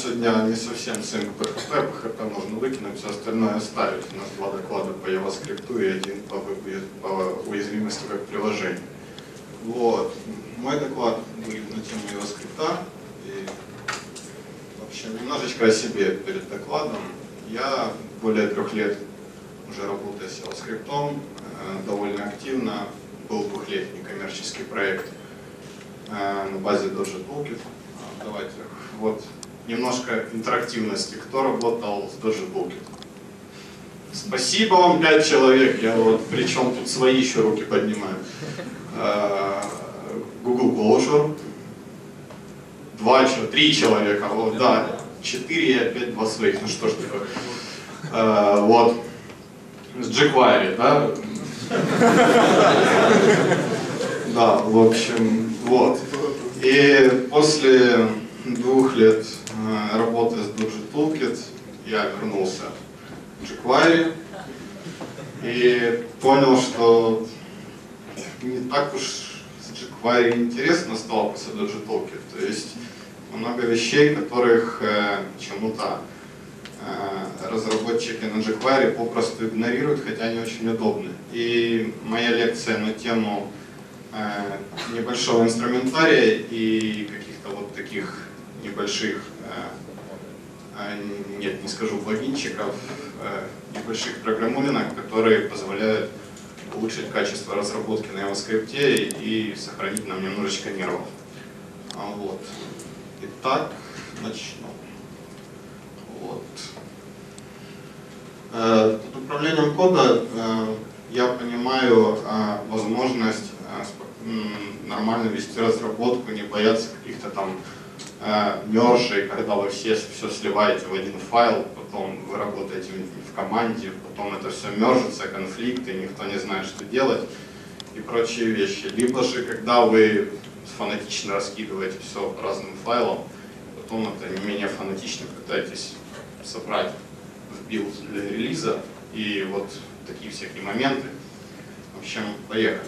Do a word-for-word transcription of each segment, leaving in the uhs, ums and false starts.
сегодня не совсем sync пи эйч пи, пи эйч пи можно выкинуть, все остальное оставить. У нас два доклада по JavaScript и один по, по уязвимости как приложение. Вот. Мой доклад будет на тему JavaScript. И, в общем, немножечко о себе перед докладом. Я более трех лет уже работаю с JavaScript, довольно активно. Был двухлетний коммерческий проект на базе Dojo Toolkit. Давайте, вот, немножко интерактивности. Кто работал с Dojo Toolkit? Спасибо вам, пять человек. Я вот, причем тут свои еще руки поднимаю. Google Closure. Два, три человека. Вот, да, четыре и опять два своих. Ну что ж такое. Вот. С jQuery, да? Да, в общем, вот. И после двух лет работы с Dojo Toolkit я вернулся к jQuery и понял, что не так уж с jQuery интересно стало после Dojo Toolkit. То есть много вещей, которых почему-то разработчики на jQuery попросту игнорируют, хотя они очень удобны. И моя лекция на тему э, небольшого инструментария и каких-то вот таких небольших, э, нет, не скажу плагинчиков, э, небольших программулинок, которые позволяют улучшить качество разработки на JavaScript и сохранить нам немножечко нервов. Вот. Итак, начну. Вот. Под управлением кода я понимаю возможность нормально вести разработку, не бояться каких-то там мержей, когда вы все все сливаете в один файл, потом вы работаете в команде, потом это все мержится, конфликты, никто не знает, что делать и прочие вещи. Либо же, когда вы фанатично раскидываете все по разным файлам, потом это не менее фанатично пытаетесь собрать в билд для релиза, и вот такие всякие моменты. В общем, поехали.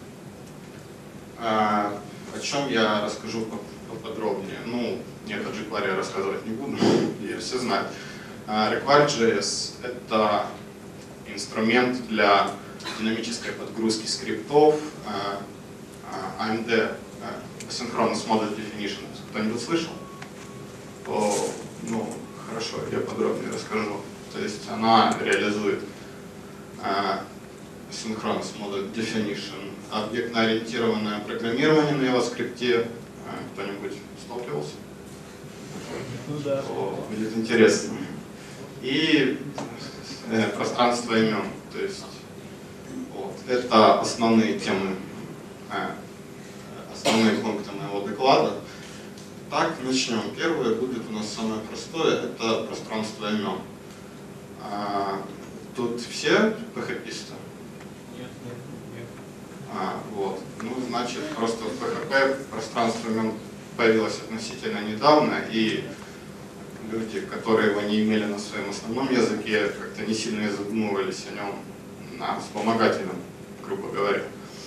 А, о чем я расскажу поподробнее. Ну, нет, о jQuery я рассказывать не буду, я все знаю. Require.js — это инструмент для динамической подгрузки скриптов, эй эм ди, Asynchronous Model Definition. Кто-нибудь слышал? То, ну, хорошо, я подробнее расскажу. То есть она реализует uh, Asynchronous Model Definition, объектно-ориентированное программирование на JavaScript. Uh, кто-нибудь сталкивался? Ну да. О, будет интересно. И э, пространство имен. То есть вот, это основные темы, э, основные пункты моего доклада. Так, начнем. Первое будет у нас самое простое, это пространство имен. А, тут все пи-эйч-писты? Нет, нет, нет. А, вот. Ну, значит, просто в пи эйч пи пространство имен появилось относительно недавно, и люди, которые его не имели на своем основном языке, как-то не сильно задумывались о нем на вспомогательном, грубо говоря.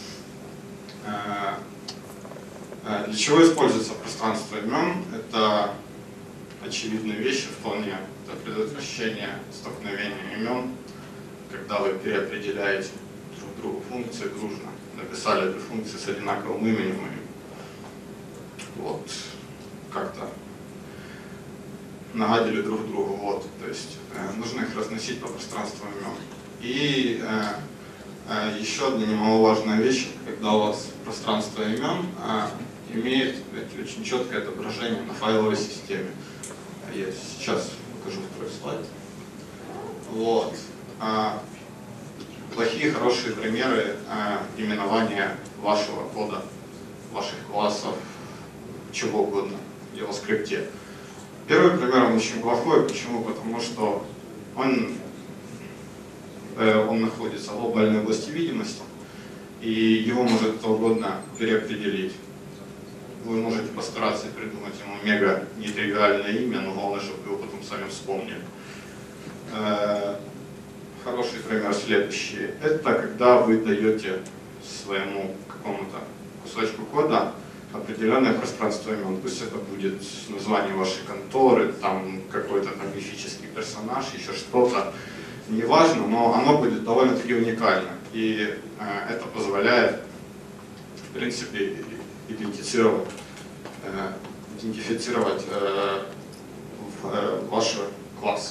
А, Для чего используется пространство имен? Это очевидные вещи вполне. Это предотвращение столкновения имен, когда вы переопределяете друг другу функции дружно. Написали эту функцию с одинаковым именем и вот как-то нагадили друг другу. Вот, то есть э, нужно их разносить по пространству имен. И э, э, еще одна немаловажная вещь, когда у вас пространство имен э, имеет очень четкое отображение на файловой системе. Я сейчас покажу второй слайд. Вот. А, плохие, хорошие примеры а, именования вашего кода, ваших классов, чего угодно в JavaScript. Первый пример он очень плохой. Почему? Потому что он, э, он находится в глобальной области видимости, и его может кто угодно переопределить. Вы можете постараться придумать ему мега нетривиальное имя, но главное, чтобы вы его потом сами вспомнили. Хороший пример следующий. Это когда вы даете своему какому-то кусочку кода определенное пространство имен. Пусть это будет название вашей конторы, там какой-то там мифический персонаж, еще что-то. Неважно, но оно будет довольно-таки уникально. И э, это позволяет, в принципе, идентифицировать, э, идентифицировать э, в, э, ваши классы.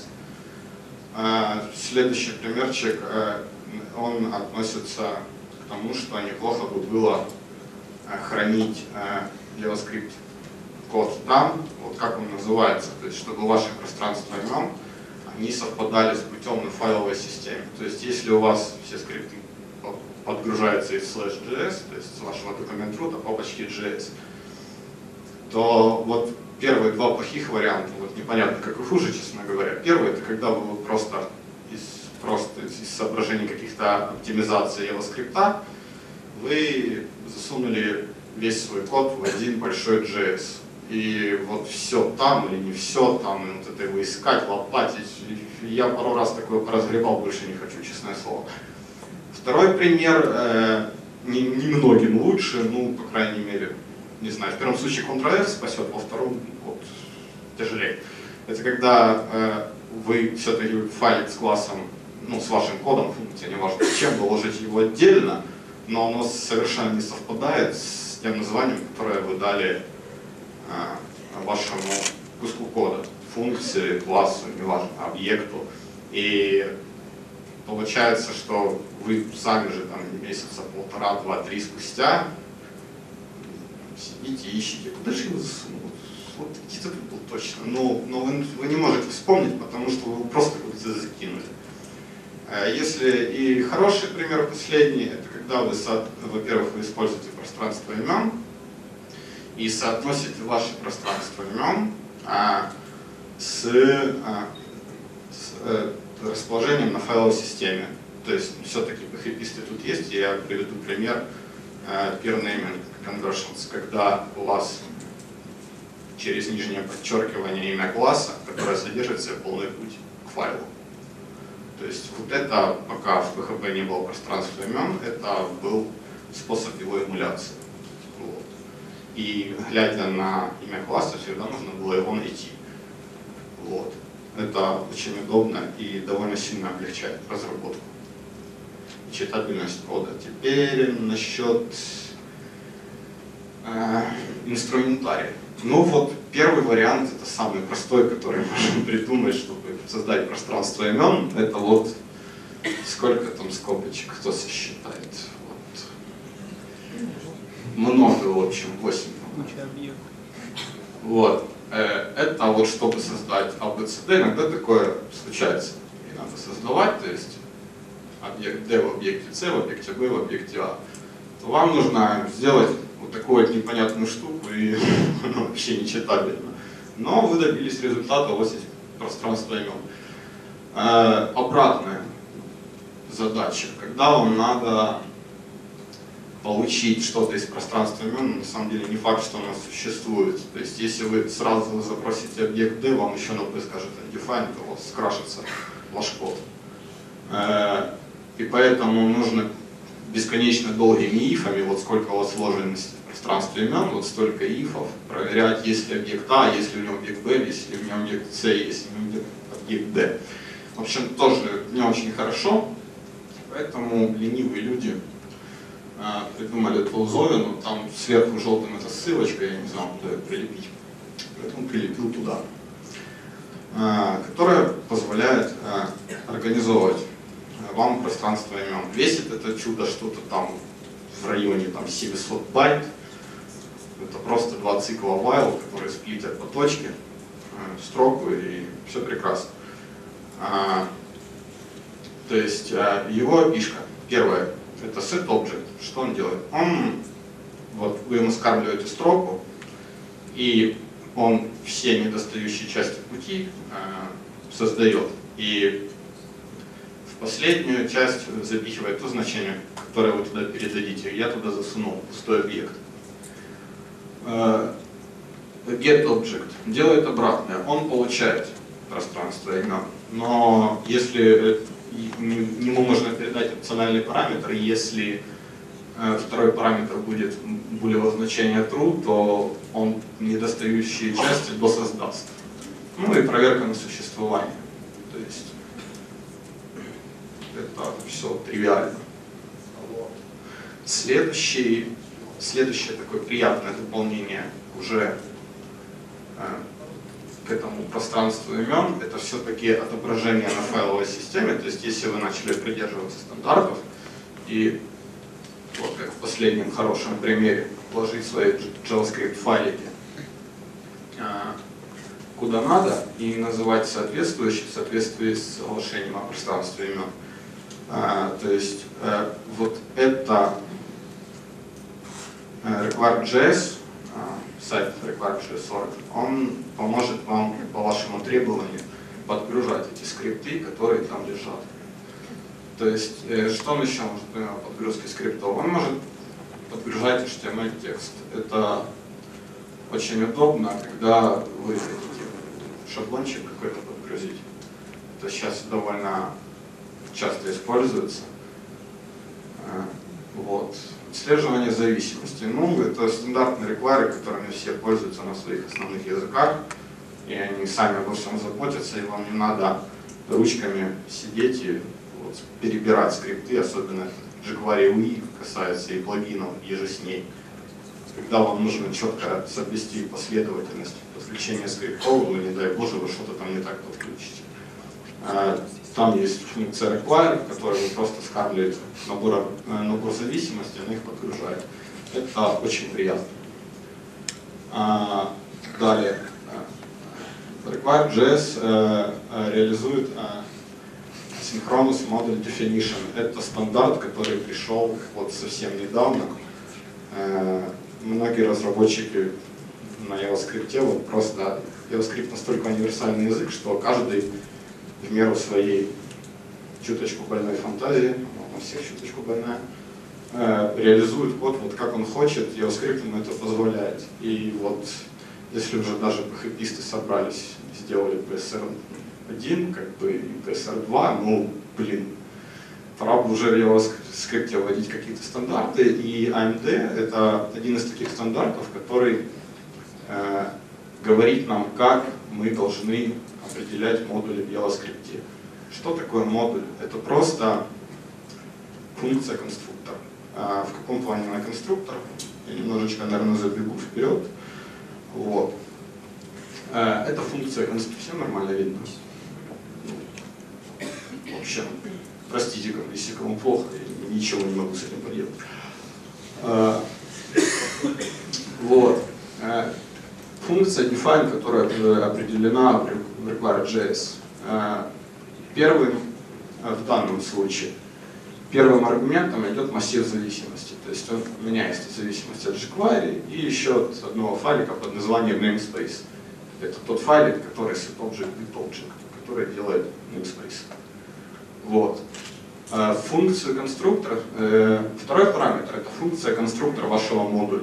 Э, следующий примерчик, э, он относится к тому, что неплохо бы было э, хранить э, JavaScript код там, вот как он называется, то есть чтобы ваше пространство имен они совпадали с путем на файловой системе. То есть если у вас все скрипты подгружаются из slash.js, то есть с вашего документ-рута папочки джей эс, то вот первые два плохих варианта, вот непонятно, как и хуже, честно говоря. Первый — это когда вы просто из, просто из соображений каких-то оптимизаций JavaScript вы засунули весь свой код в один большой джей эс. И вот все там или не все там, и вот это его искать, лопатить. Я пару раз такое поразгребал, больше не хочу, честное слово. Второй пример, э, немногим лучше, ну, по крайней мере, не знаю, в первом случае контр-эф спасет, во втором вот, тяжелее. Это когда э, вы все-таки файлик с классом, ну, с вашим кодом, функция, неважно, чем вы ложите его отдельно, но оно совершенно не совпадает с тем названием, которое вы дали вашему куску кода, функции, классу, неважно, объекту. И получается, что вы сами же там месяца полтора, два, три спустя сидите и ищете, куда же его засунуть? Вот где-то тут был точно. Но, но вы, вы не можете вспомнить, потому что вы просто куда-то закинули. Если и хороший пример последний, это когда вы, во-первых, вы используете пространство имен, и соотносите ваше пространство имен а, с, а, с а, расположением на файловой системе. То есть все-таки пхписты тут есть, и я приведу пример а, peer naming conversions, когда у вас через нижнее подчеркивание имя класса, которое содержит в себе полный путь к файлу. То есть вот это, пока в пэ хэ пэ не было пространства имен, это был способ его эмуляции. Вот. И глядя на имя класса, всегда нужно было его найти. Вот. Это очень удобно и довольно сильно облегчает разработку и читабельность кода. Теперь насчет э, инструментария. Ну вот первый вариант, это самый простой, который можно придумать, чтобы создать пространство имен. Это вот сколько там скобочек, кто сосчитает. Много, в общем, восемь. Вот. Это вот чтобы создать а бэ цэ дэ, иногда такое случается. И надо создавать, то есть объект D в объекте C, в объекте B, в объекте А. То вам нужно сделать вот такую вот непонятную штуку, и она вообще не читабельна. Но вы добились результата, у вас есть пространство имен. Обратная задача, когда вам надо получить что-то из пространства имен, на самом деле не факт, что оно существует. То есть если вы сразу запросите объект D, вам еще на P скажет undefined, то у вас скрашится ваш код. И поэтому нужно бесконечно долгими ифами, вот сколько у вас вложенности в пространстве имен, вот столько ифов, проверять, есть ли объект А, есть ли у него объект Б, есть ли у него объект С, есть ли у него объект Д. В общем, тоже не очень хорошо, поэтому ленивые люди придумали Тлзовину, там сверху желтым это ссылочка, я не знал, куда ее прилепить, поэтому прилепил туда, которая позволяет организовывать вам пространство имен. Весит это чудо что-то там в районе там, семьсот байт. Это просто два цикла while, которые сплитят по точке, строку, и все прекрасно. То есть его фишка, первое, это setObject. Что он делает? Он, вот вы ему скармливаете строку, и он все недостающие части пути э, создает. И в последнюю часть запихивает то значение, которое вы туда передадите. Я туда засунул пустой объект. Э, getObject делает обратное. Он получает пространство имен. Но если ему можно передать опциональный параметр, если второй параметр будет булевое значение true, то он недостающие части досоздаст. Ну и проверка на существование. То есть это все тривиально. Вот. Следующий, следующее такое приятное дополнение уже э, к этому пространству имен, это все-таки отображение на файловой системе. То есть если вы начали придерживаться стандартов и вот как в последнем хорошем примере вложить свои JavaScript файлики куда надо и называть соответствующие в соответствии с соглашением о пространстве имен. То есть вот это require.js, сайт require.js org, он поможет вам по вашему требованию подгружать эти скрипты, которые там лежат. То есть, что он еще может помимо подгрузки скриптов? Он может подгружать эйч ти эм эль-текст. Это очень удобно, когда вы хотите шаблончик какой-то подгрузить. Это сейчас довольно часто используется. Вот. Отслеживание зависимости. Ну, это стандартные require, которыми все пользуются на своих основных языках. И они сами обо всем заботятся, и вам не надо ручками сидеть и вот, перебирать скрипты, особенно jQuery ю и касается и плагинов, и же с ней. Когда вам нужно четко соблюсти последовательность подключения скриптов, ну не дай боже, вы что-то там не так подключите. Там есть функция require, в которой вы просто скармливаете набор, набор зависимостей, она их подгружает. Это очень приятно. Далее. require.js реализует Synchronous Model Definition. Это стандарт, который пришел вот совсем недавно. Многие разработчики на JavaScript, вот просто JavaScript настолько универсальный язык, что каждый в меру своей чуточку больной фантазии, у всех чуточку больная, реализует код вот как он хочет, JavaScript ему это позволяет. И вот если уже даже пи-эйч-писты собрались и сделали пи эс эр один, как бы и пи эс эр два, ну, блин, пора бы уже в JavaScript вводить какие-то стандарты, и эй эм ди это один из таких стандартов, который э, говорит нам, как мы должны определять модули в JavaScript. Что такое модуль? Это просто функция конструктора. А в каком плане она конструктор? Я немножечко, наверное, забегу вперед. Вот. Это функция конструктора. Все нормально видно? В общем, простите, если кому плохо, я ничего не могу с этим поделать. Вот. Функция define, которая определена в require.js. Первым, в данном случае, первым аргументом идет массив зависимости. То есть он, у меня есть зависимость от jQuery и еще от одного файлика под названием namespace. Это тот файлик, который set object bit object, который делает namespace. Вот. Функцию конструктора, второй параметр, это функция конструктора вашего модуля.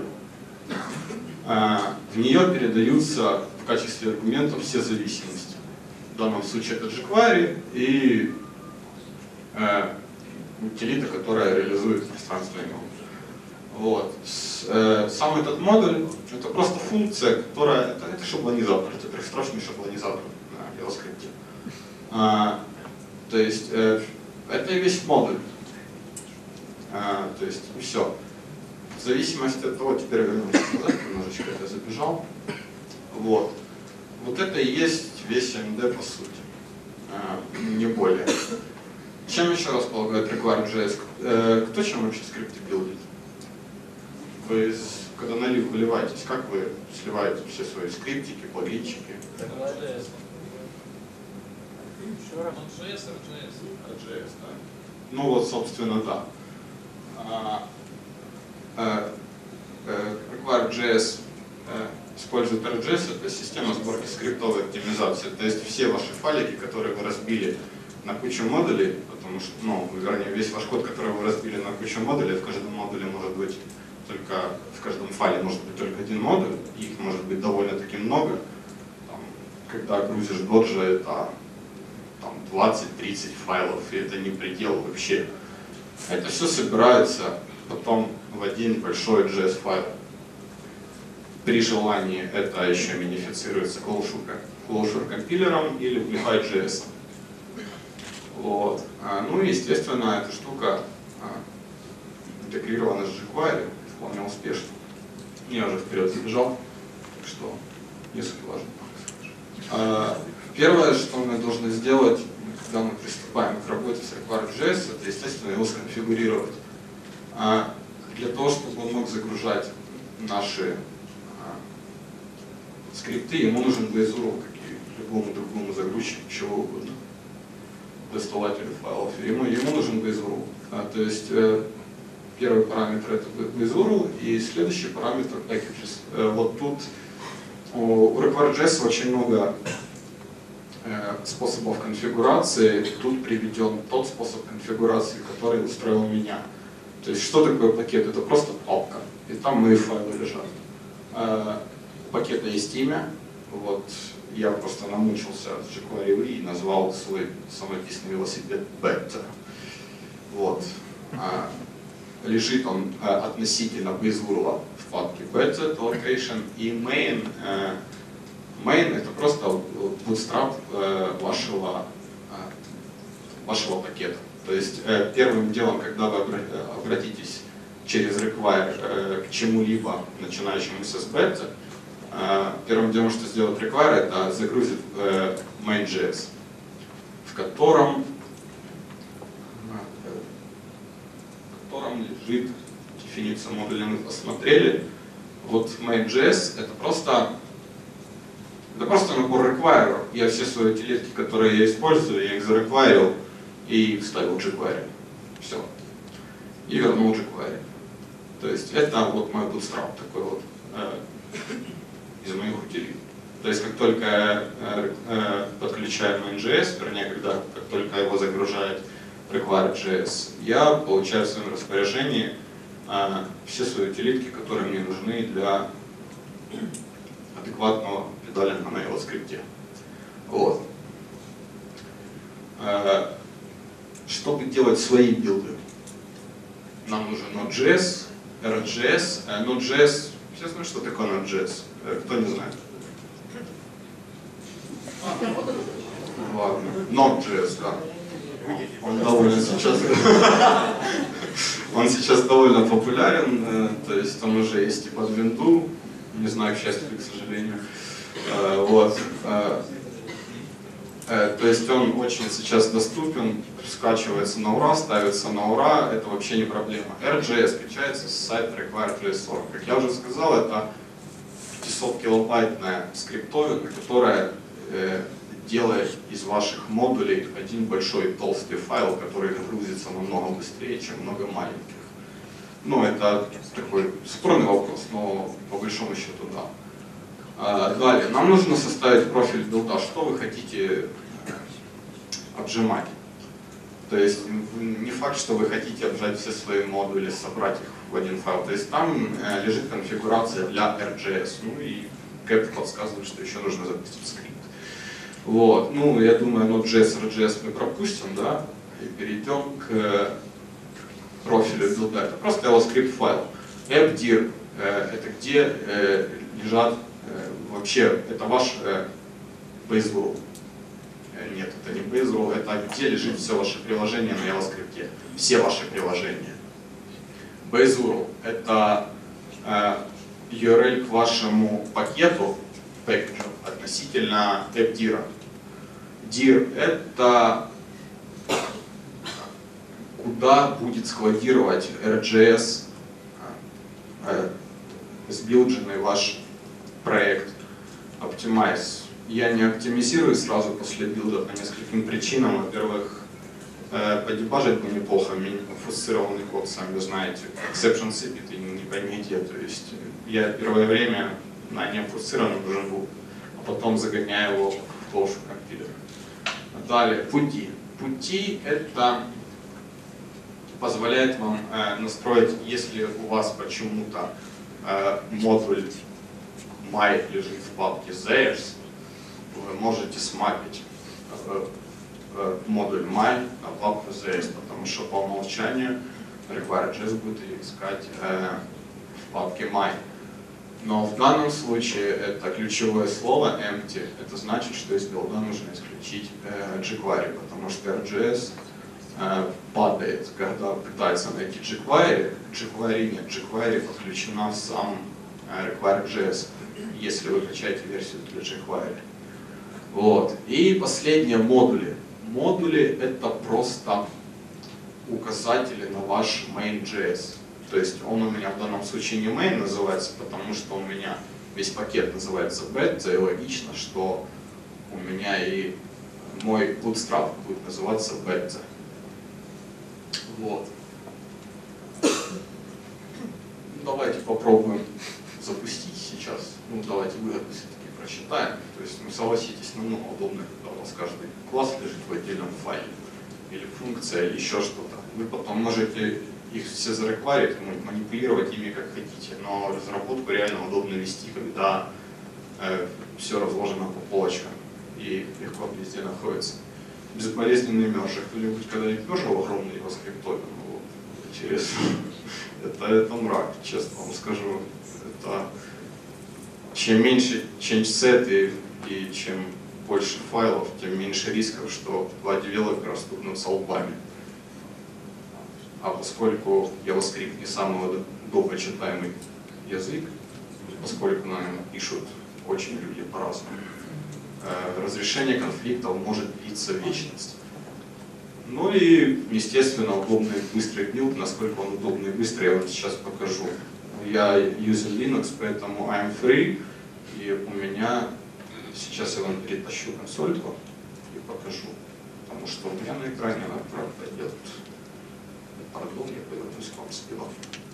В нее передаются в качестве аргументов все зависимости. В данном случае это jQuery и э, утилита, которая реализует пространство имен. Вот. С, э, сам этот модуль это просто функция, которая это, это шаблонизатор, это трехстрочный шаблонизатор на JavaScript. А, то есть э, это и весь модуль. А, то есть все. В зависимости от того, теперь вернемся назад, немножечко это забежал. Вот. Вот это и есть весь эй эм ди по сути, а, не более. Чем еще располагает require.js? Кто чем вообще скрипты билдит? Вы, когда налив выливаетесь, как вы сливаете все свои скриптики, плагинчики? require.js. джей эс, эр джей эс. эр джей эс, да. Ну вот, собственно, да. require.js использует эр джей эс, это система сборки скриптовой оптимизации. То есть все ваши файлики, которые вы разбили на кучу модулей, потому что, ну, вернее, весь ваш код, который вы разбили на кучу модулей, в каждом модуле может быть только, в каждом файле может быть только один модуль, их может быть довольно-таки много. Там, когда грузишь доджи, это двадцать-тридцать файлов, и это не предел вообще. Это все собирается потом в один большой джей эс файл. При желании это еще минифицируется Clojure, Clojure компилером или Wi-Fi.js. Вот. Ну и естественно эта штука интегрирована с jQuery вполне успешно. Я уже вперед забежал, так что не суть важно. Первое, что мы должны сделать, когда мы приступаем к работе с Require.js, это, естественно, его сконфигурировать. Для того, чтобы он мог загружать наши скрипты, ему нужен Blazor, как и любому другому загрузчику, чего угодно, доставателю файлов. Ему, ему нужен Blazor. То есть первый параметр это Blazor, и следующий параметр packages. Вот тут у Require.js очень много способов конфигурации. Тут приведен тот способ конфигурации, который устроил меня. То есть что такое пакет? Это просто папка, и там мои файлы лежат. У пакета есть имя. Вот я просто намучился с jQuery и назвал свой самописный велосипед Beta. Вот. Лежит он относительно Blazor в папке Beta Location, и main. Main это просто bootstrap вашего, вашего пакета. То есть первым делом, когда вы обратитесь через require к чему-либо, начинающемуся с beta, первым делом, что сделает require, это загрузит main.js, в котором, в котором лежит дефиниция модуля, мы посмотрели. Вот main.js это просто Это просто набор require. Я все свои утилитки, которые я использую, я их зареквайрил и вставил jQuery. Все. И вернул jQuery. То есть это вот мой bootstrap такой вот э, из моих утилит. То есть как только я э, э, подключаю main.js, вернее, когда, как только его загружает require.js, я получаю в своем распоряжении э, все свои утилитки, которые мне нужны для адекватного педалинга на его скрипте. Вот. Чтобы делать свои билды, нам нужен Node.js, эр.джей.эс. Node.js, все знают, что такое Node.js? Кто не знает? Ладно. Node.js, да. Он довольно сейчас, он сейчас довольно популярен, то есть он уже есть и под винду, не знаю, к счастью или к сожалению. Вот. То есть он очень сейчас доступен, скачивается на ура, ставится на ура, это вообще не проблема. эр.джей.эс скачается с сайта Require.js сорок. Как я уже сказал, это пятьсот килобайтная скриптовина, которая делает из ваших модулей один большой толстый файл, который грузится намного быстрее, чем много маленьких. Ну, это такой спорный вопрос, но по большому счету да. Далее, нам нужно составить профиль билда, что вы хотите обжимать. То есть не факт, что вы хотите обжать все свои модули, собрать их в один файл. То есть там лежит конфигурация для эр.джей.эс. Ну и кэп подсказывает, что еще нужно запустить скрипт. Вот. Ну, я думаю, Node.js, эр.джей.эс мы пропустим, да, и перейдем к профилю билда. Это просто JavaScript файл. app.dir это где лежат вообще, это ваш Blazor. Нет, это не Blazor, это где лежит все ваше приложение на JavaScript. Все ваши приложения. Blazor это ю ар эл к вашему пакету, пэкэджу, относительно app.dir. dir это куда будет складировать эр.джей.эс сбилдженный ваш проект Optimize. Я не оптимизирую сразу после билда по нескольким причинам. Во-первых, подебажить бы неплохо, фрустрированный код, сами знаете. Exception сыпет и не поймете. То есть я первое время на необфрустрированном живу, а потом загоняю его в Clojure компилер. Далее, пути. Пути это позволяет вам настроить, если у вас почему-то модуль my лежит в папке theirs, вы можете смапить модуль my на папку theirs, потому что по умолчанию require.js будет ее искать э, в папке my. Но в данном случае это ключевое слово empty. Это значит, что из билда нужно исключить э, jQuery, потому что эр джей эс э, падает, когда пытается найти jQuery. jQuery нет, jQuery подключена в сам э, require.js, если вы качаете версию для jQuery. Вот. И последние модули. Модули это просто указатели на ваш main.js. То есть он у меня в данном случае не main называется, потому что у меня весь пакет называется beta, и логично, что у меня и мой bootstrap будет называться beta. Вот. Давайте попробуем запустить сейчас. Ну, давайте выгоду все-таки прочитаем. То есть, ну, согласитесь, намного удобно, когда у вас каждый класс лежит в отдельном файле. Или функция, или еще что-то. Вы потом можете их все зарекварить, манипулировать ими как хотите, но разработку реально удобно вести, когда э, все разложено по полочкам и легко везде находится. Безболезненный мержи. Кто-нибудь когда-нибудь мержил огромный его скриптовый? Ну, вот, интересно. это, это мрак, честно вам скажу. Это, чем меньше change set и, и чем больше файлов, тем меньше рисков, что два девелопера стукнутся лбами. А поскольку JavaScript не самый долго читаемый язык, поскольку на нем пишут очень люди по-разному, разрешение конфликтов может длиться вечность. Ну и, естественно, удобный быстрый билд. Насколько он удобный и быстрый, я вам сейчас покажу. Я юзер Linux, поэтому I'm free, и у меня сейчас я вам перетащу консольку и покажу, потому что у меня на экране она, правда, идет. Пардон, я повернусь к вам спиной.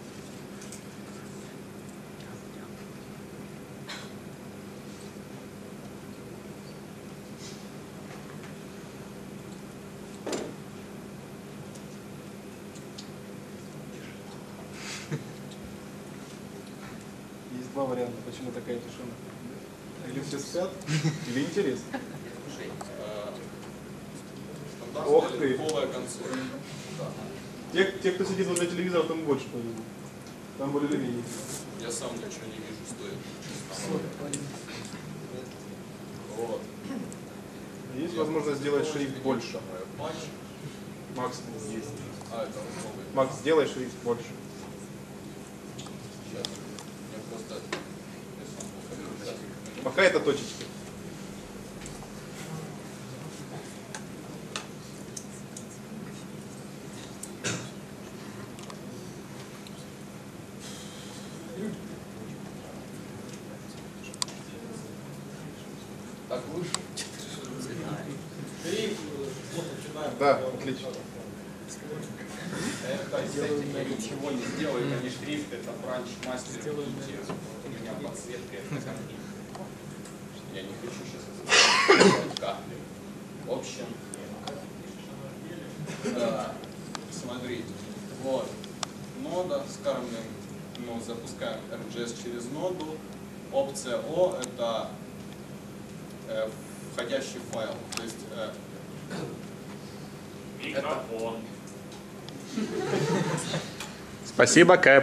Есть два варианта, почему такая тишина. Или все спят, или интересно. Ох ты! Те, те, кто сидит возле телевизора, там больше повезло. Там более менее. Я сам ничего не вижу, стоит. Вот. Есть возможность сделать шрифт больше. Макс, есть. А, это новый. Макс, сделай шрифт больше. Сейчас. Я просто... Пока это точечки. Так лучше? Да, отлично. Это, кстати, я ничего не сделаю, это не шрифт, это бранч мастер. У меня подсветка, это конфликт. Я не хочу сейчас это капли. В общем, да, смотрите, вот, нода, скажем, мы запускаем эр джей эс через ноду. Опция О — это э, входящий файл, то есть э, микрофон. Спасибо, Кэп.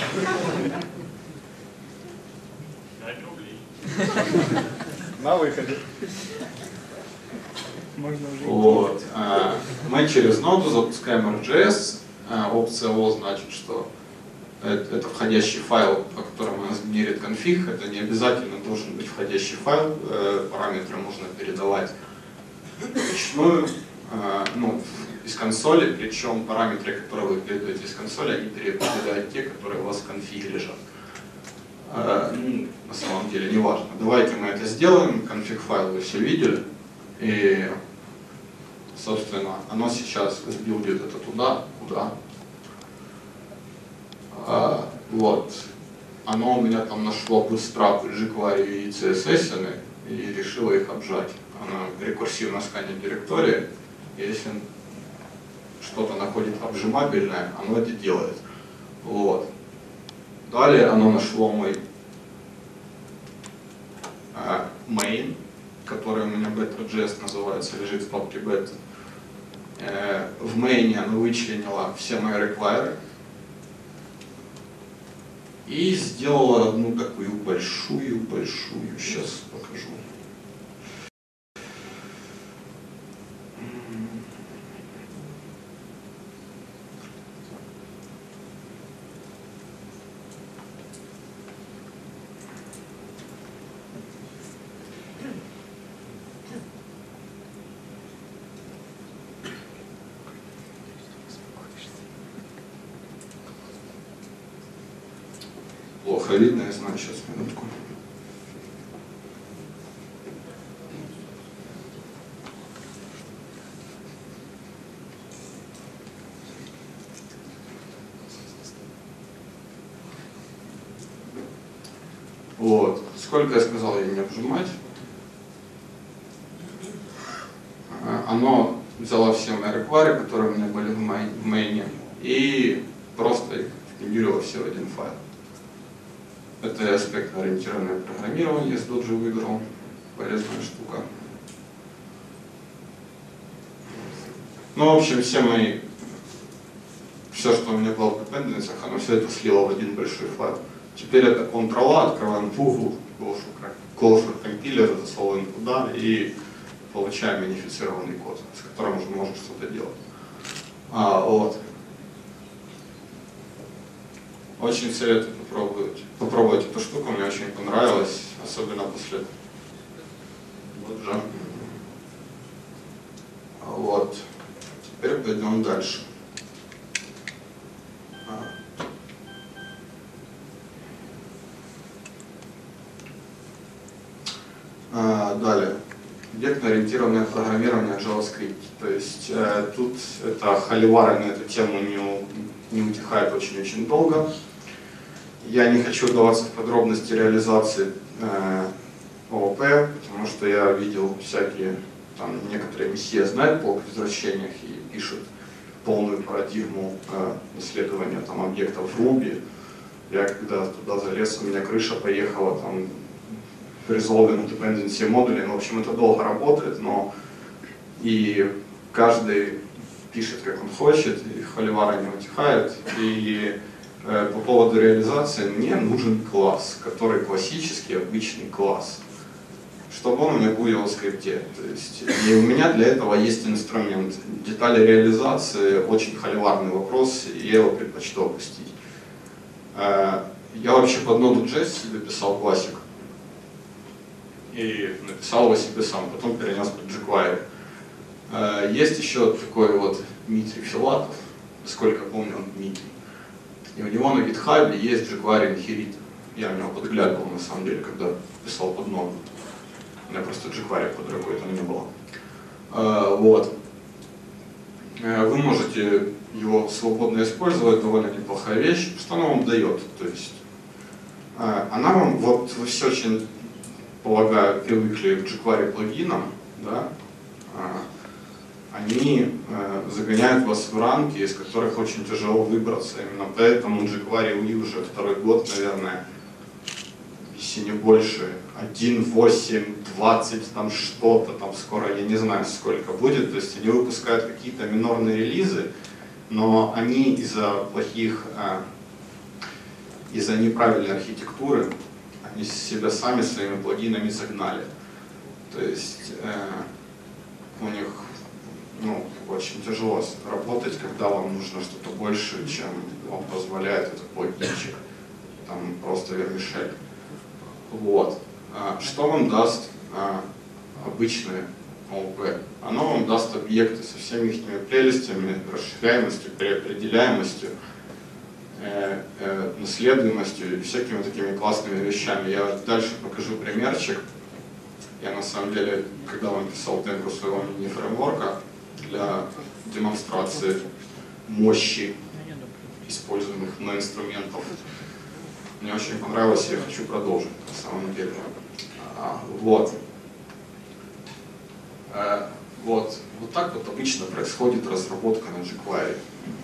пять рублей. На выходе. Можно уже вот. А, мы через ноду запускаем эр джей эс. А, опция О значит, что это, это входящий файл, по которому нас генерит конфиг. Это не обязательно должен быть входящий файл. Э, параметры можно передавать вручную, э, ну, из консоли, причем параметры, которые вы передаете из консоли, они передают те, которые у вас в конфиге лежат. Э, ну, на самом деле не важно. Давайте мы это сделаем. Конфиг файл вы все видели. И, собственно, оно сейчас сбилдит это туда, куда. А, вот. Оно у меня там нашло bootstrap, jQuery и си эс эс и решило их обжать. Оно рекурсивно сканит директории. Если что-то находит обжимабельное, оно это делает. Вот. Далее оно нашло мой а, main, который у меня beta.js называется, лежит в папке beta. Э, в main оно вычленило все мои require, И сделал одну такую большую-большую, сейчас покажу. Плохо видно, я знаю, сейчас, минутку. Вот. Сколько я сказал ей не обжимать. Оно взяло все мои реквайры, которые у меня были в мейне, и просто их вкомпилировало все в один файл. Это аспектно-ориентированное программирование, с Dojo выиграл. Полезная штука. Ну, в общем, все мои, все, что у меня было в dependencies, оно все это слило в один большой файл. Теперь это Ctrl-A, открываем Google, Closure компилер, засовываем туда и получаем унифицированный код, с которым уже можно что-то делать. А, вот. Очень советую попробовать, попробовать эту штуку, мне очень понравилось, особенно после Dojo. Вот. Теперь пойдем дальше. А, далее. Объектно-ориентированное программирование JavaScript. То есть э, тут это холивары на эту тему не, не утихает очень-очень долго. Я не хочу вдаваться в подробности реализации э, ООП, потому что я видел всякие, там некоторые месье знают толк в возвращениях и пишут полную парадигму э, исследования там, объектов в Ruby. Я когда туда залез, у меня крыша поехала, там resolving dependency модули. Ну, в общем, это долго работает, но и каждый пишет, как он хочет, и холивары не утихают. И э, по поводу реализации мне нужен класс, который классический, обычный класс, чтобы он у меня был в скрипте. То есть, и у меня для этого есть инструмент. Детали реализации очень холиварный вопрос, и я его предпочту опустить. Э, я вообще под Node.js себе писал классик. И написал его себе сам, потом перенес под jQuery. Есть еще такой вот Дмитрий Филатов, сколько помню, он Дмитрий. И у него на GitHub есть jQuery Inherit. Я у него подглядывал на самом деле, когда писал под ноду. У меня просто jQuery под рукой там не было. Вот. Вы можете его свободно использовать, довольно неплохая вещь. Что она вам дает? То есть, она вам, вот вы все очень, полагаю, привыкли к jQuery плагинам, да, они загоняют вас в рамки, из которых очень тяжело выбраться. Именно поэтому jQuery у уже второй год, наверное, если не больше, один восемь двадцать, там что-то, там скоро, я не знаю, сколько будет. То есть они выпускают какие-то минорные релизы, но они из-за плохих, из-за неправильной архитектуры, они себя сами своими плагинами загнали. То есть э, у них ну, очень тяжело работать, когда вам нужно что-то больше, чем вам позволяет этот плагинчик. Там просто вермишель. Вот. А что вам даст а, обычное ООП? Оно вам даст объекты со всеми их прелестями, расширяемостью, переопределяемостью, наследуемостью и всякими такими классными вещами. Я дальше покажу примерчик. Я на самом деле, когда вам писал демку своего мини-фреймворка для демонстрации мощи используемых на инструментов, мне очень понравилось, и я хочу продолжить на самом деле. А, вот. А, вот. Вот так вот обычно происходит разработка на jQuery.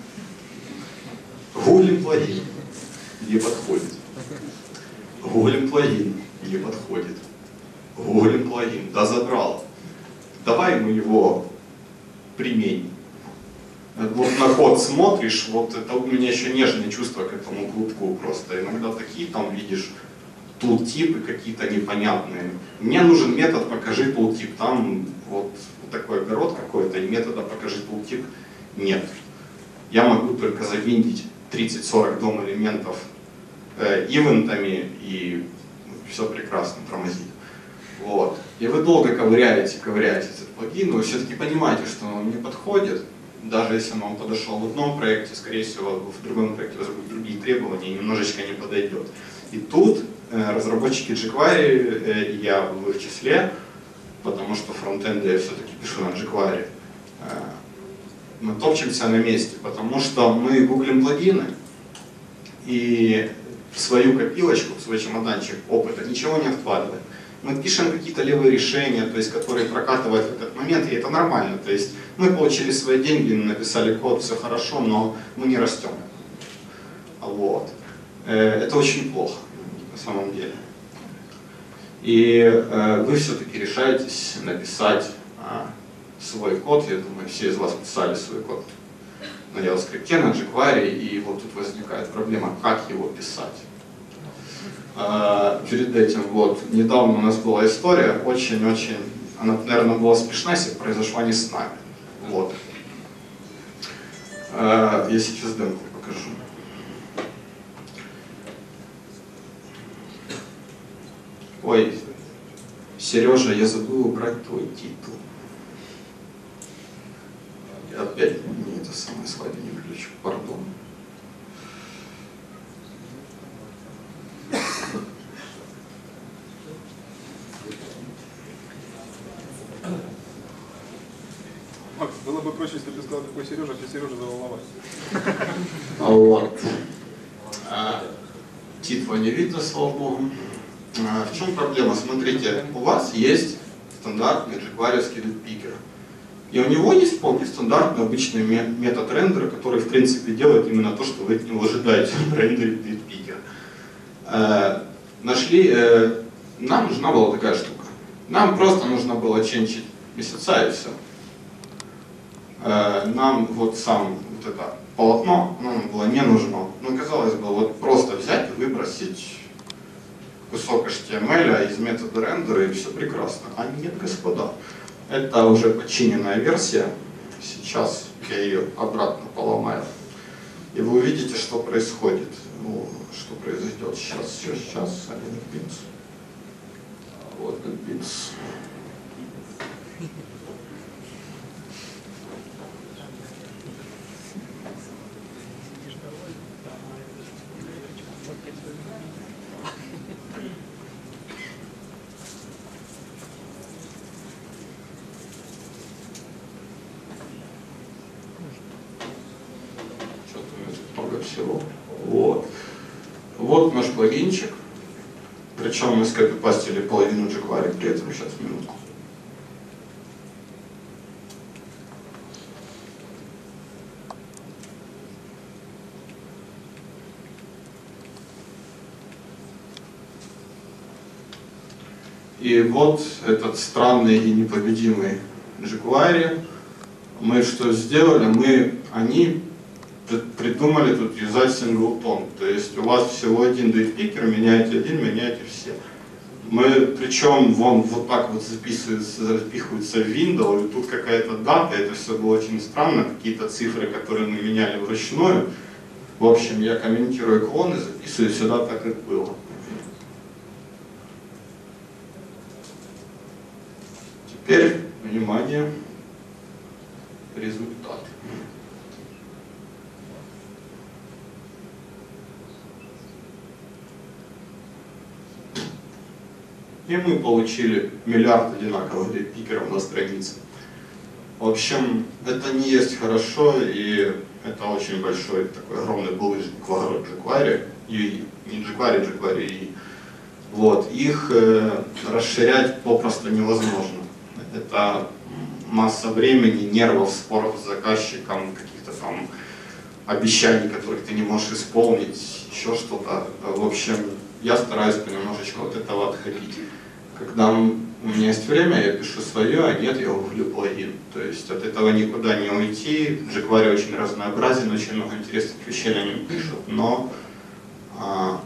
Гуглим плагин не подходит. Гуглим плагин не подходит. Гуглим плагин, да задрал. Давай мы его применим. Вот на код смотришь, вот это у меня еще нежные чувства к этому клубку просто. Иногда такие там видишь тултипы какие-то непонятные. Мне нужен метод «покажи тултип». Там вот такой огород какой-то, и метода «покажи тултип» нет. Я могу только завинтить тридцать-сорок дом элементов э, ивентами, и все прекрасно тормозит. Вот. И вы долго ковыряете, ковыряете этот плагин, вы все-таки понимаете, что он не подходит. Даже если он вам подошел в одном проекте, скорее всего, в другом проекте у вас будут другие требования, и немножечко не подойдет. И тут э, разработчики jQuery, э, я в их числе, потому что фронтенды я все-таки пишу на jQuery, э, мы топчемся на месте, потому что мы гуглим плагины, и в свою копилочку, в свой чемоданчик опыта ничего не вкладываем. Мы пишем какие-то левые решения, то есть, которые прокатывают в этот момент, и это нормально. То есть мы получили свои деньги, написали код, все хорошо, но мы не растем. Вот. Это очень плохо на самом деле. И вы все-таки решаетесь написать свой код. Я думаю, все из вас писали свой код на JavaScript, на jQuery, и вот тут возникает проблема, как его писать. Перед этим, вот, недавно у нас была история, очень-очень, она, наверное, была смешна, если произошла не с нами. Вот. Я сейчас демку покажу. Ой, Сережа, я забыл убрать твой титул. Я опять не это самое слайд не выключу, пардон. Макс, было бы проще, если бы ты сказал, какой Сережа, если Сережа заволновать. Вот. А, титла не видно, слава богу. А, в чем проблема? Смотрите, у вас есть стандартный jQuery-ский лидпикер. И у него есть вполне стандартный обычный метод рендера, который в принципе делает именно то, что вы от него ожидаете рендерить лидпикер. А, нашли, э, нам нужна была такая штука. Нам просто нужно было ченчить месяца и все. Нам вот сам вот это полотно нам было не нужно. Ну, казалось бы, вот просто взять и выбросить кусок эйч ти эм эль из метода рендера, и все прекрасно. А нет, господа, это уже подчиненная версия. Сейчас я ее обратно поломаю. И вы увидите, что происходит. Ну, что произойдет сейчас, сейчас, сейчас. Один бинс. Вот бинс. Много всего. Вот. Вот наш плагинчик. Причем мы скопипастили половину jQuery при этом. Сейчас, минутку. И вот этот странный и непобедимый jQuery. Мы что сделали? Мы, они придумали тут юзать синглтон. То есть у вас всего один лидпикер, меняете один, меняете все. Мы, причем, вон вот так вот записываются, запихиваются в window, и тут какая-то дата, это все было очень странно, какие-то цифры, которые мы меняли вручную. В общем, я комментирую клон и записываю сюда так, как было. Теперь, внимание, результат. И мы получили миллиард одинаковых лидпикеров на странице. В общем, это не есть хорошо, и это очень большой, такой огромный булыжник в огород jQuery, и не jQuery, jQuery, и вот, их э, расширять попросту невозможно. Это масса времени, нервов, споров с заказчиком, каких-то там обещаний, которых ты не можешь исполнить, еще что-то. В общем, я стараюсь понемножечку от этого отходить. когда у меня есть время, я пишу свое, а нет, я углю плагин. То есть от этого никуда не уйти. jQuery очень разнообразен, очень много интересных вещей на нем пишут, но а,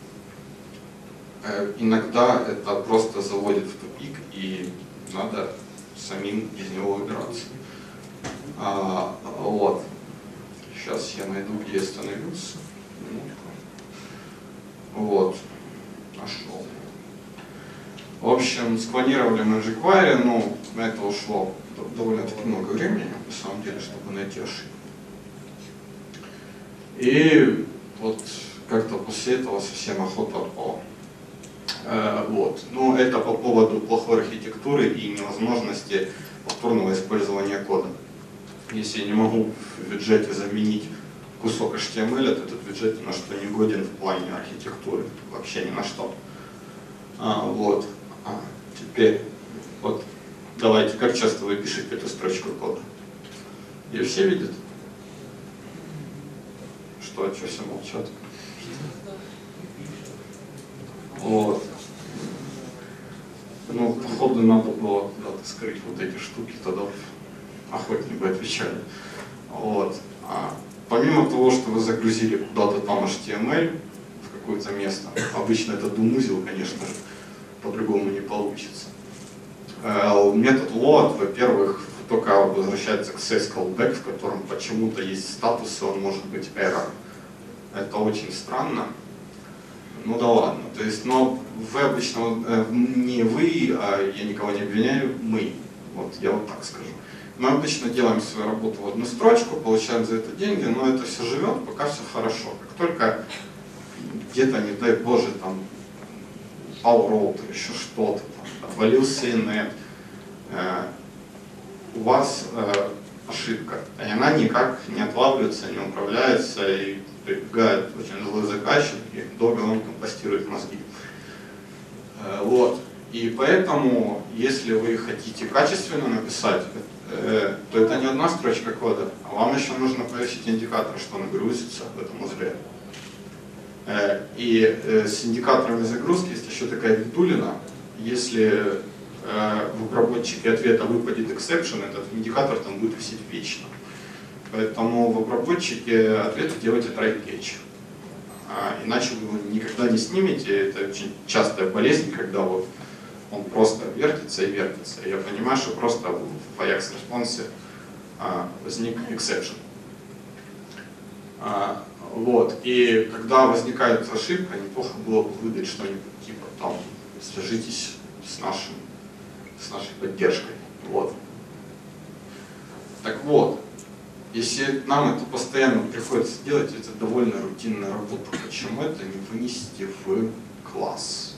э, иногда это просто заводит в тупик, и надо самим из него выбираться. А, вот. Сейчас я найду, где я остановился. Минутку. Вот. Нашел. В общем, склонировали мы jQuery, но на это ушло довольно-таки много времени, на самом деле, чтобы найти ошибку. И вот как-то после этого совсем охота отпала. Э, вот. Но это по поводу плохой архитектуры и невозможности повторного использования кода. Если я не могу в виджете заменить кусок эйч ти эм эль, то этот виджет ни на что не годен в плане архитектуры, вообще ни на что. А, вот. А, теперь, вот, давайте, как часто вы пишете эту строчку кода? Ее все видят? Что, что все молчат? Вот. Ну, походу, надо было куда-то скрыть вот эти штуки, тогда охотнее бы отвечали. Вот. А, помимо того, что вы загрузили куда-то там эйч ти эм эль в какое-то место, обычно это дум-узел, конечно же, по-другому не получится. Э, метод load, во-первых, только возвращается к sys callback, в котором почему-то есть статус, и он может быть error. Это очень странно. Ну да ладно. То есть, но вы обычно, э, не вы, а я никого не обвиняю, мы. Вот, я вот так скажу. Мы обычно делаем свою работу в одну строчку, получаем за это деньги, но это все живет, пока все хорошо. Как только где-то, не дай боже, там, упал роутер, еще что-то, там, отвалился инет, э, у вас э, ошибка, и она никак не отлавливается, не управляется, и прибегает очень злой заказчик, и долго он компостирует мозги. Э, вот. И поэтому, если вы хотите качественно написать, э, то это не одна строчка кода, а вам еще нужно повесить индикатор, что он грузится в этом узле. Э, и э, с индикаторами загрузки есть еще такая видулина. Если э, в обработчике ответа выпадет exception, этот индикатор там будет висеть вечно. Поэтому в обработчике ответа делайте try catch. А, иначе вы его никогда не снимете. Это очень частая болезнь, когда вот он просто вертится и вертится. Я понимаю, что просто в Ajax Response а, возник exception. А, вот. И когда возникает ошибка, неплохо было бы выдать что-нибудь типа там свяжитесь с, нашим, с нашей поддержкой. Вот. Так вот, если нам это постоянно приходится делать, это довольно рутинная работа. Почему это не вынести в класс?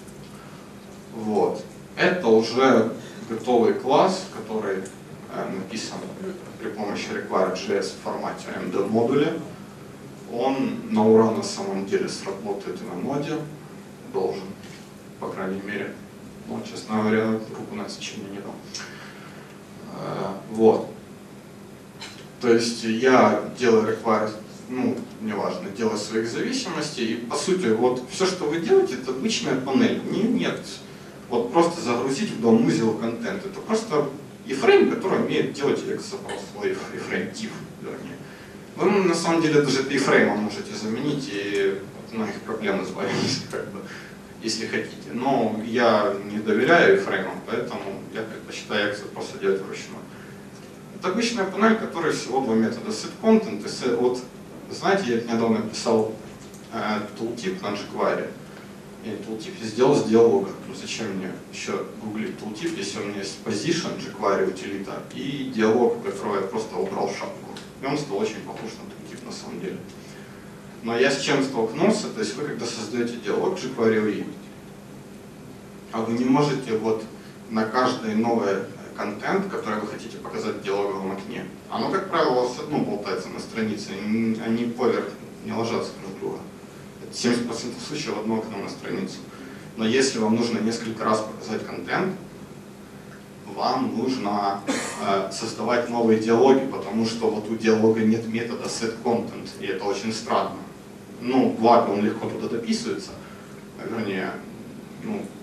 Вот. Это уже готовый класс, который э, написан при помощи require.js в формате эм ди модуля. Он на ура на самом деле сработает и на ноде, должен, по крайней мере. Ну, честно говоря, руку на отсечение не дал. Э, вот. То есть я делаю require, ну, неважно, делаю своих зависимостей, и по сути, вот все, что вы делаете, это обычная панель. Не, нет. Вот просто загрузить в дом-узел контент. Это просто iframe, который умеет делать запрос, iframe div, вернее. Вы на самом деле даже это iframe можете заменить и от многих проблем избавитесь, как бы, если хотите. Но я не доверяю iframe, поэтому я предпочитаю их запросы делать вручную. Это обычная панель, которая всего два метода: setContent и set. Вот, знаете, я недавно писал э, tooltip на jQuery. И tooltip сделал с диалога. Ну зачем мне еще гуглить tooltip, если у меня есть position, jQuery утилита, и диалог, которого я просто убрал в шапку. И он стал очень похож на tooltip на самом деле. Но я с чем столкнулся, то есть вы когда создаете диалог jQuery, а вы не можете вот на каждый новый контент, который вы хотите показать в диалоговом окне, оно, как правило, у вас одно болтается на странице, они поверх не ложатся друг на друга. семьдесят процентов случаев одно окно на страницу. Но если вам нужно несколько раз показать контент, вам нужно э, создавать новые диалоги, потому что вот у диалога нет метода setContent, и это очень странно. Ну, ладно, он легко туда дописывается, вернее, ну, так, в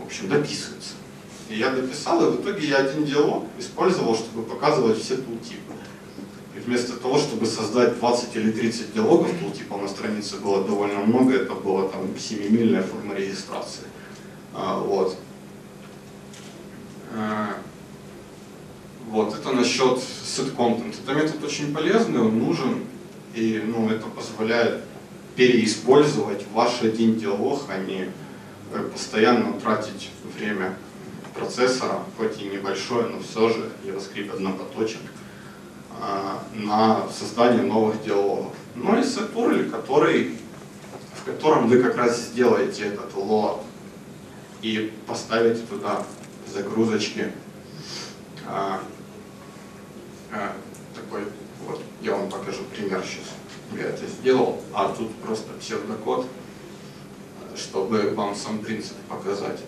общем, дописывается. И я дописал, и в итоге я один диалог использовал, чтобы показывать все тултипы. И вместо того, чтобы создать двадцать или тридцать диалогов, тултипов на странице было довольно много, это была там семимильная форма регистрации. А, вот. А, вот, это насчет set content. Это метод очень полезный, он нужен, и ну, это позволяет переиспользовать ваш один диалог, а не постоянно тратить время процессора, хоть и небольшое, но все же JavaScript однопоточен, на создание новых диалогов. Ну и set-урл, который, в котором вы как раз сделаете этот load и поставите туда загрузочки. А, а, такой, вот, я вам покажу пример сейчас. Я это сделал, а тут просто псевдокод, чтобы вам сам принцип показать.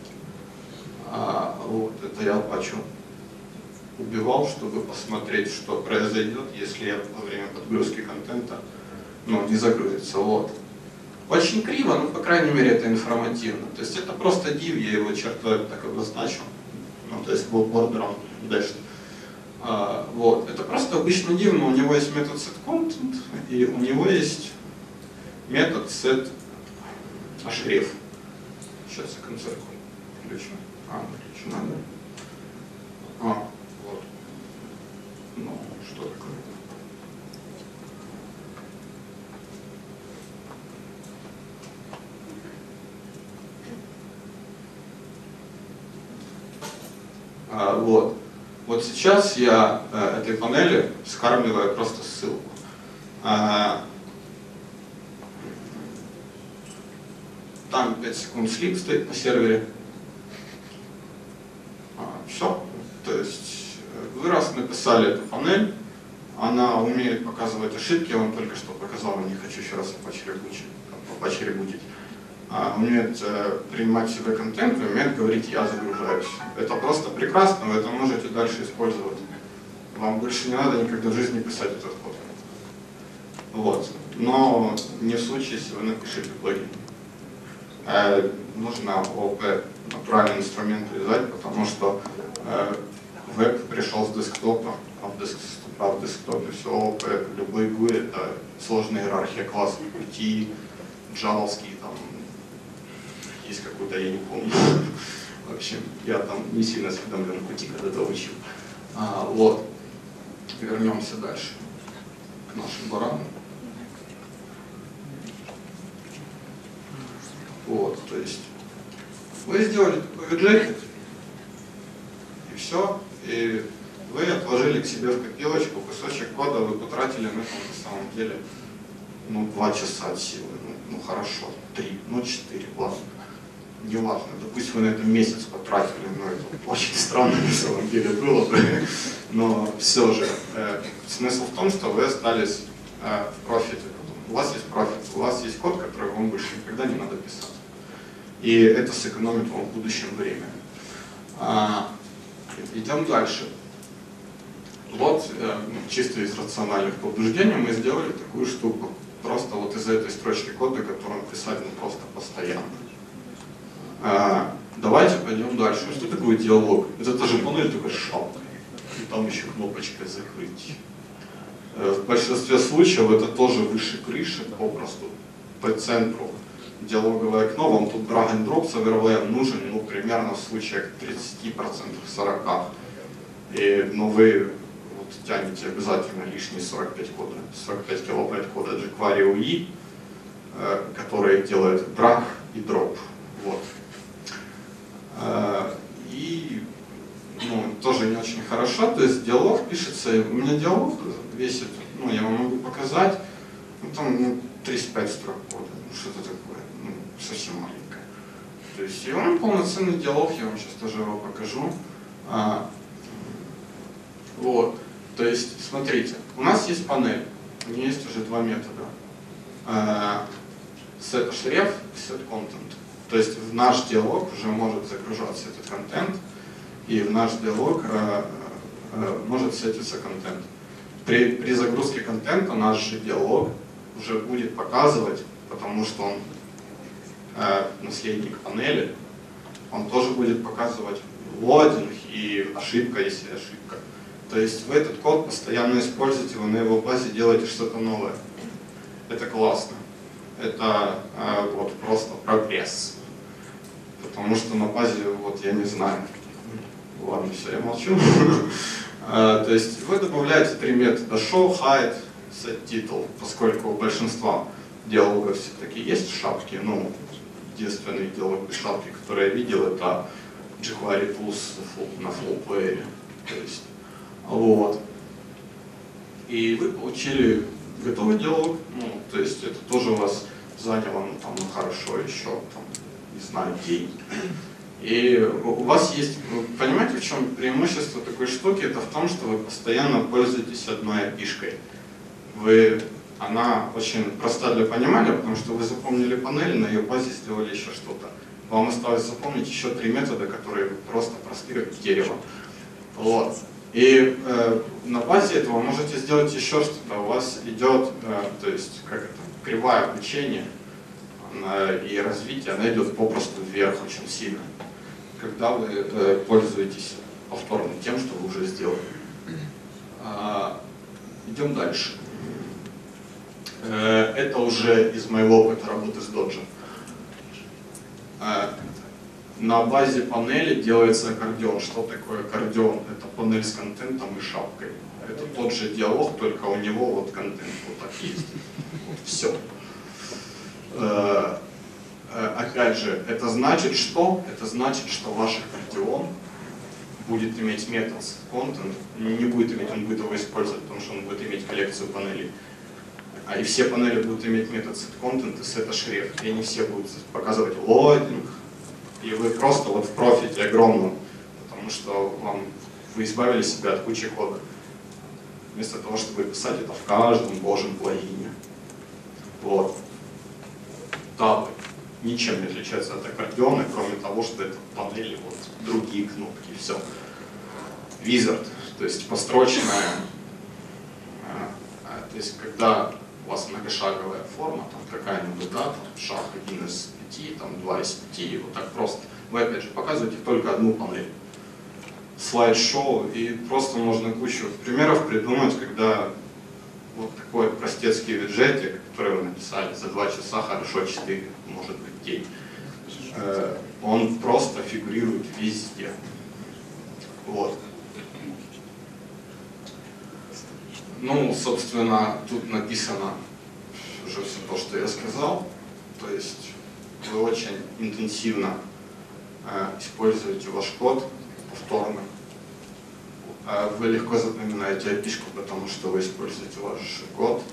А, вот, это я Apache убивал, чтобы посмотреть, что произойдет, если я во время подгрузки контента ну, не загрузится. Вот. Очень криво, но по крайней мере это информативно. То есть это просто div, я его чертой так обозначил. Ну, то есть был бордером dash. А, вот. Это просто обычный div, но у него есть метод setContent, и у него есть метод setHref. Сейчас я концертку включу. А, включу надо. А, вот. Ну, что такое? А, вот. Вот сейчас я э, этой панели скармливаю просто ссылку. А, там пять секунд слип стоит на сервере. А, все. То есть вы раз написали эту панель, она умеет показывать ошибки, я вам только что показал, не хочу еще раз Apache ребутить. А, умеет э, принимать в себя контент, и умеет говорить «я загружаюсь». Это просто прекрасно, вы это можете дальше использовать. Вам больше не надо никогда в жизни писать этот код. Вот. Но не в случае, если вы напишите плагин. Э, нужно ООП, натуральный инструмент вязать, потому что э, веб пришел с десктопа, а в, деск, а в десктопе все ООП, любой гу ай это сложная иерархия классов, пути, джавовские там, есть какой-то, я не помню. В общем, я там не сильно осведомлен в пути, когда-то учил. А, вот. Вернемся дальше к нашим баранам. Вот, то есть вы сделали такой виджет, и все, и вы отложили к себе в копилочку кусочек кода, вы потратили на это на самом деле ну, два часа от силы, ну, ну хорошо, три, ну четыре, ладно. Не важно, допустим, вы на этом месяц потратили, но это очень странно на самом деле было бы, но все же э, смысл в том, что вы остались э, в профите, у вас есть профит, у вас есть код, который вам больше никогда не надо писать, и это сэкономит вам в будущем время. А, идем дальше. Вот э, чисто из рациональных побуждений мы сделали такую штуку, просто вот из этой строчки кода, которую писать ну, просто постоянно. А, давайте пойдем дальше. Что такое диалог? Это та же панель, только с шапкой. И там еще кнопочка «Закрыть». В большинстве случаев это тоже выше крыши, попросту по центру диалоговое окно. Вам тут drag and drop с overlay нужен, ну, примерно в случаях тридцать процентов, сорок процентов. И, ну, вы вот, тянете обязательно лишние сорок пять кода, сорок пять килобайт кода jQuery ю и, э, который делает drag и drop. Вот. И ну, тоже не очень хорошо, то есть диалог пишется, у меня диалог весит, ну я вам могу показать, ну там ну, тридцать пять строк кода, ну что-то такое, ну, совсем маленькое. То есть и он полноценный диалог, я вам сейчас тоже его покажу. А, вот, то есть смотрите, у нас есть панель, у нее есть уже два метода. А, setHref и setContent. То есть в наш диалог уже может загружаться этот контент, и в наш диалог э, э, может сетиться контент. При, при загрузке контента наш же диалог уже будет показывать, потому что он э, наследник панели, он тоже будет показывать лодинг и ошибка, если ошибка. То есть вы этот код постоянно используете, вы на его базе делаете что-то новое. Это классно. Это э, вот просто прогресс. Потому что на базе, вот я не знаю. Ладно, все, я молчу. То есть вы добавляете три метода show, hide, set title, поскольку у большинства диалогов все-таки есть шапки. Ну, единственный диалог без шапки, который я видел, это jQuery Tools на full player. То есть, вот. И вы получили готовый диалог, ну, то есть это тоже у вас заняло, ну, там, ну, хорошо еще, там, не знаю, день. И у вас есть, вы понимаете, в чем преимущество такой штуки? Это в том, что вы постоянно пользуетесь одной эй пи шкой. Вы, она очень проста для понимания, потому что вы запомнили панель, на ее базе сделали еще что-то. Вам осталось запомнить еще три метода, которые просто просты, как дерево. Вот. И э, на базе этого вы можете сделать еще что-то. У вас идет, э, то есть, как это, кривая обучения э, и развития, она идет попросту вверх очень сильно, когда вы э, пользуетесь повторно тем, что вы уже сделали. А, идем дальше. Э, это уже из моего опыта работы с доджем. Э, на базе панели делается аккордеон. Что такое аккордеон? Это панель с контентом и шапкой. Это тот же диалог, только у него вот контент вот так есть. Вот все. Э, Опять же, это значит что? Это значит, что ваш аккордеон будет иметь метод content, не будет иметь, он будет его использовать, потому что он будет иметь коллекцию панелей. А и все панели будут иметь метод setContent и setAhref, и они все будут показывать лодинг, и вы просто вот в профите огромном, потому что вам, вы избавили себя от кучи кода. Вместо того, чтобы писать это в каждом божьем плагине. Вот. Табы ничем не отличается от аккордеона, кроме того, что это панели, вот другие кнопки, и все. Wizard, то есть построчная, то есть когда у вас многошаговая форма, там какая-нибудь, да, там шаг один из пяти, там два из пяти, вот так просто. Вы опять же показываете только одну панель. Слайд-шоу, и просто можно кучу примеров придумать, когда вот такой простецкий виджетик, который вы написали за два часа, хорошо четыре, может быть день, э, он просто фигурирует везде. Вот. Ну, собственно, тут написано уже все то, что я сказал. То есть вы очень интенсивно э, используете ваш код повторно. Вы легко запоминаете эй пи шку, потому что вы используете ваш код.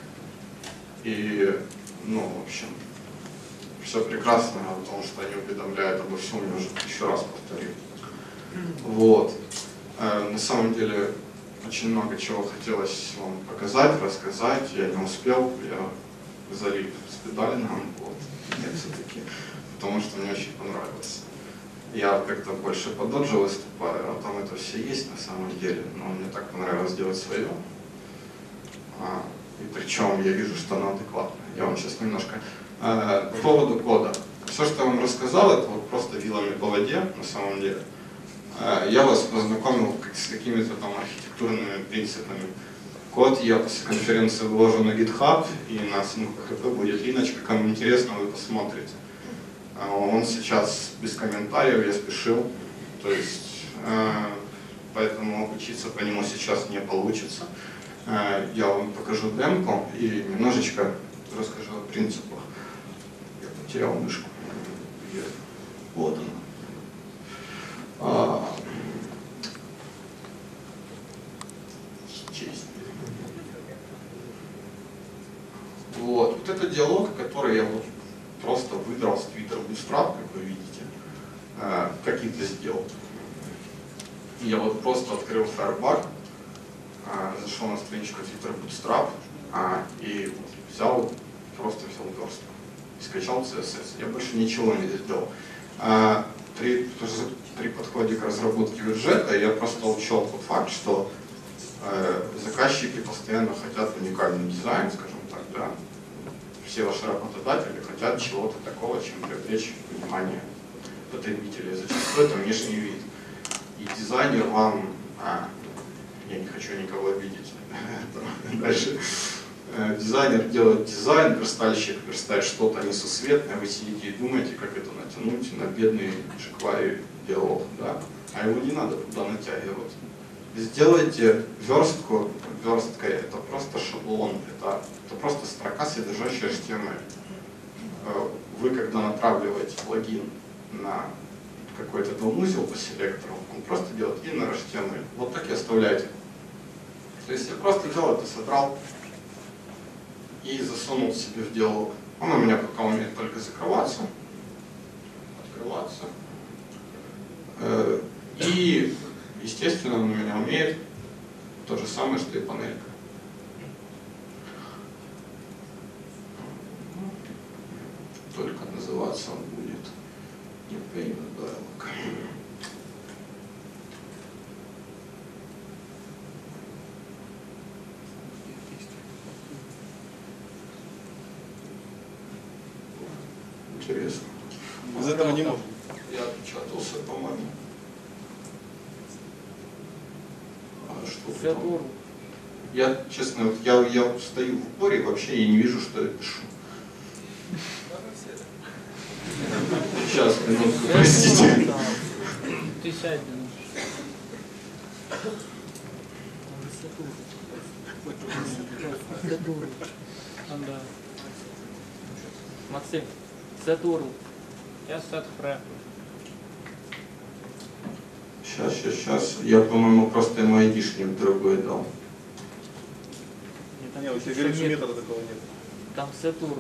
И, ну, в общем, все прекрасно, потому что они уведомляют обо всем, я уже еще раз повторю. Вот. На самом деле, очень много чего хотелось вам показать, рассказать, я не успел, я залип с педальным, вот, я все-таки, потому что мне очень понравилось. Я как-то больше по доджу выступаю, а там это все есть на самом деле, но мне так понравилось делать свое. А, и причем я вижу, что оно адекватное. Я вам сейчас немножко... А, по поводу кода. Все, что я вам рассказал, это вот просто вилами по воде, на самом деле. А, я вас познакомил как, с какими-то там архитектурными принципами. Код я после конференции выложу на GitHub, и на SimCHP будет линочка, кому интересно, вы посмотрите. Он сейчас без комментариев, я спешил, то есть, э, поэтому учиться по нему сейчас не получится. Э, я вам покажу демку и немножечко расскажу о принципах. Я потерял мышку. Вот она. А, честь. Вот, вот это диалог, который я вот просто выдрал с Twitter Bootstrap, как вы видите, э, какие-то сделал. Я вот просто открыл Firebug, э, зашел на страничку Twitter Bootstrap э, и вот взял, просто взял верстку и скачал си эс эс. Я больше ничего не сделал. Э, при, при подходе к разработке виджета я просто учел тот факт, что э, заказчики постоянно хотят уникальный дизайн, скажем так, да. Все ваши работодатели хотят чего-то такого, чем привлечь внимание потребителей, зачастую это внешний вид. И дизайнер вам, а, я не хочу никого обидеть, дальше, дизайнер делает дизайн, верстальщик верстает что-то несусветное, вы сидите и думаете, как это натянуть на бедный jQuery диалог, да? А его не надо туда натягивать. Сделайте верстку, версткой, это просто шаблон, это, это просто строка, содержащая эйч ти эм эль. Вы, когда натравливаете плагин на какой-то дом-узел по селектору, он просто делает inner эйч ти эм эль. Вот так и оставляйте. То есть я просто взял это, содрал и засунул себе в диалог. Он у меня пока умеет только закрываться, открываться. И, естественно, он у меня умеет то же самое, что и панелька. Только называться он будет не Payment Dialog. Интересно. Без этого не можно. Я отпечатался, по-моему. А что потом? Я, честно, вот я, я стою в упоре, вообще я не вижу, что я пишу. Сейчас, минутку, простите. Ты сядь, да. Максим, Сатурн. Я Сатфре. Сейчас, сейчас, сейчас. Я, по-моему, просто ему айдишник другой дал. Не, вот тебе говорит, что метода такого нет. Там Сатурн.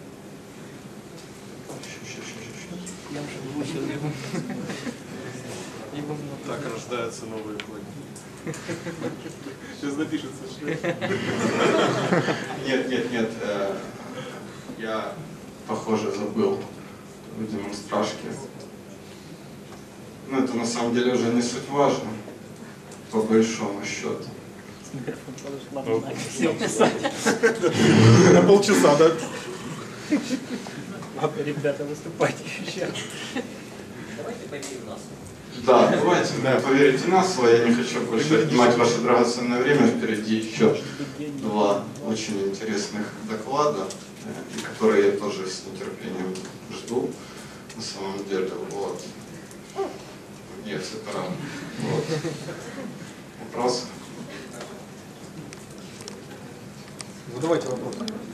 Сейчас, сейчас, сейчас, сейчас. Я уже выучил его. Так рождаются новые плагины. Сейчас напишется. Нет, нет, нет. Э, я, похоже, забыл в демонстражке. Но это на самом деле уже не суть важно, по большому счету. На полчаса, да? Ребята, выступайте еще. Давайте поверим в нас. Да, давайте, да, поверите на слово, я не хочу больше отнимать ваше драгоценное время. Впереди еще два очень интересных доклада, которые я тоже с нетерпением жду, на самом деле. Вот. Нет, это рано. Вот. Вопрос? Задавайте вопрос.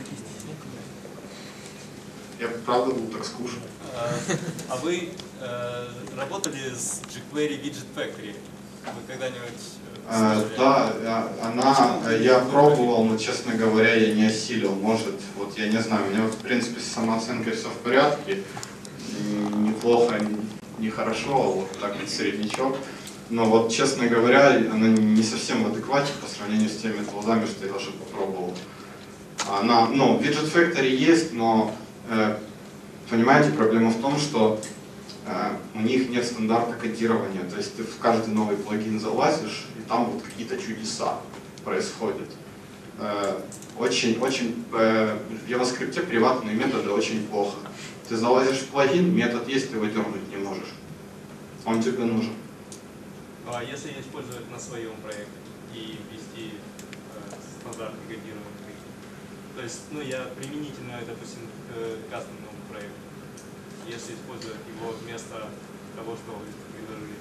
Я правда был так скучен. А вы э, работали с jQuery Widget Factory? Вы когда-нибудь А, да, она, я пробовал, но, честно говоря, я не осилил. Может, вот я не знаю, у меня, в принципе, с самооценкой все в порядке. Неплохо, нехорошо, а вот так вот среднячок. Но вот, честно говоря, она не совсем в адеквате по сравнению с теми глазами, что я уже попробовал. Она, ну, Widget Factory есть, но, э, понимаете, проблема в том, что э, у них нет стандарта кодирования. То есть ты в каждый новый плагин залазишь, и там вот какие-то чудеса происходят. Э, очень, очень, э, в JavaScript приватные методы очень плохо. Ты залазишь в плагин, метод есть, ты его дернуть не можешь. Он тебе нужен. А если использовать на своем проекте и ввести э, стандарты кодирования? То есть, ну, я применительно, допустим, к кастомному проекту. Если использовать его вместо того, что вы предложили.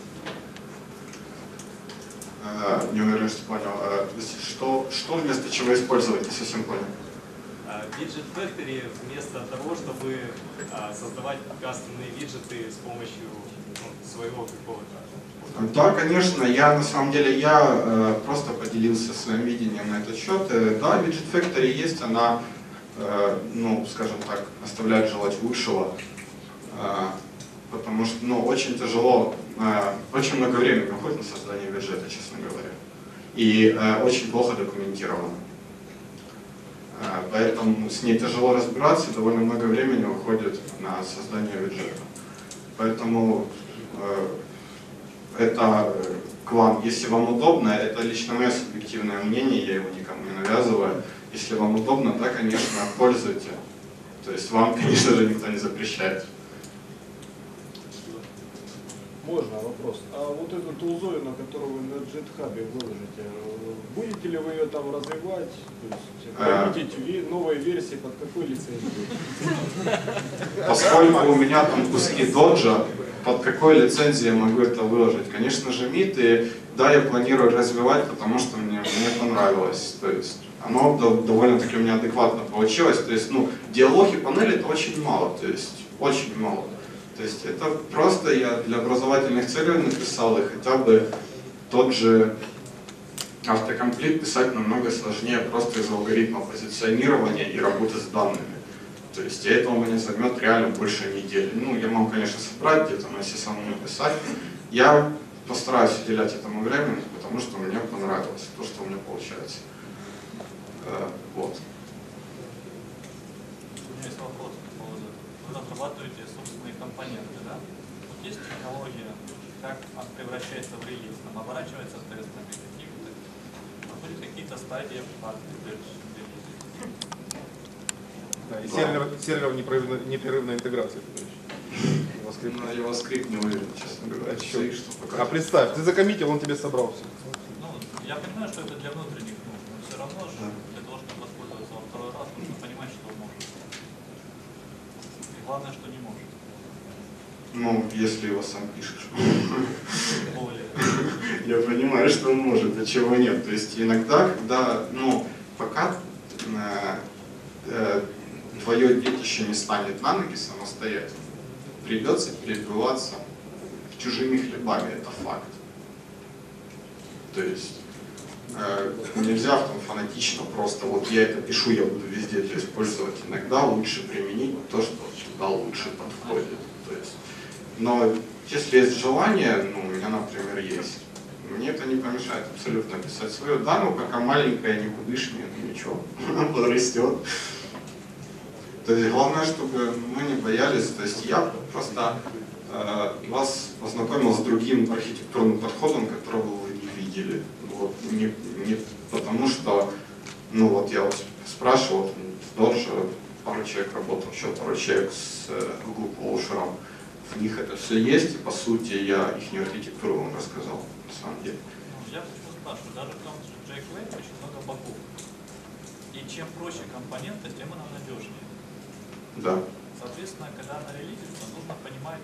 Э, не уверен, что понял. Э, что, что вместо чего использовать? Не совсем понял. Widget Factory вместо того, чтобы а, создавать кастомные виджеты с помощью ну, своего какого-то. Да, конечно, я на самом деле я э, просто поделился своим видением на этот счет. Э, да, Widget Factory есть, она, э, ну, скажем так, оставляет желать лучшего, э, потому что, ну, очень тяжело, э, очень много времени уходит на создание виджета, честно говоря, и э, очень плохо документировано. Э, поэтому с ней тяжело разбираться, довольно много времени уходит на создание виджета. Поэтому э, это к вам, если вам удобно, это лично мое субъективное мнение, я его никому не навязываю. Если вам удобно, да, конечно, пользуйте. То есть вам, конечно же, никто не запрещает. Можно вопрос. А вот эту тулзою, на которую вы на JetHub выложите, будете ли вы ее там развивать? То есть проводить ви- новые версии под какой лицензией? Поскольку у меня там куски доджа, под какой лицензией я могу это выложить? Конечно же, мид, и да, я планирую развивать, потому что мне, мне понравилось. То есть оно до- довольно-таки у меня адекватно получилось. То есть, ну, диалоги панели это очень мало, то есть очень мало. То есть это просто я для образовательных целей написал, и хотя бы тот же автокомплит писать намного сложнее просто из алгоритма позиционирования и работы с данными. То есть и это у меня займет реально больше недели. Ну, я могу, конечно, собрать где-то, но если самому написать, я постараюсь уделять этому времени, потому что мне понравилось то, что у меня получается. Э, вот. У меня есть вопрос по поводу. Вы разрабатываете собственные компоненты, да? Вот есть технология, как он превращается в релиз, там оборачивается тестами какими-то, проходят какие-то стадии апдейт. Да, и сервер, сервер непрерывной, непрерывной интеграции. JavaScript. На JavaScript не уверен, честно говоря. А, Что, что а показывает. представь, ты закоммитил, он тебе собрал все. Ну, я понимаю, что это для внутренних нужд, но все равно же Да. для того, чтобы воспользоваться во второй раз, нужно понимать, что он может. И главное, что не может. Ну, если его сам пишешь. Более. Я понимаю, что он может, а чего нет. То есть иногда, когда, ну, пока э, э, твое детище не станет на ноги самостоятельно, придется перебиваться чужими хлебами, это факт. То есть э, нельзя там фанатично просто, вот я это пишу, я буду везде это использовать. Иногда лучше применить то, что всегда лучше подходит. То есть, но если есть желание, ну, у меня, например, есть. Мне это не помешает абсолютно писать свое. Да, ну пока маленькая, никудышняя, ну ничего, подрастет. То есть главное, чтобы мы не боялись. То есть я просто э, вас познакомил с другим архитектурным подходом, которого вы не видели. Вот, не, не потому что, ну вот я вас спрашивал, с Доджа пару человек работал, еще пару человек с э, Google Closure. В них это все есть, и по сути я их архитектуру вам рассказал, на самом деле. Ну, я почему спрашиваю, даже в том же jQuery очень много богов. И чем проще компонента, тем она надежнее. Да. Соответственно, когда она релизится, нужно понимать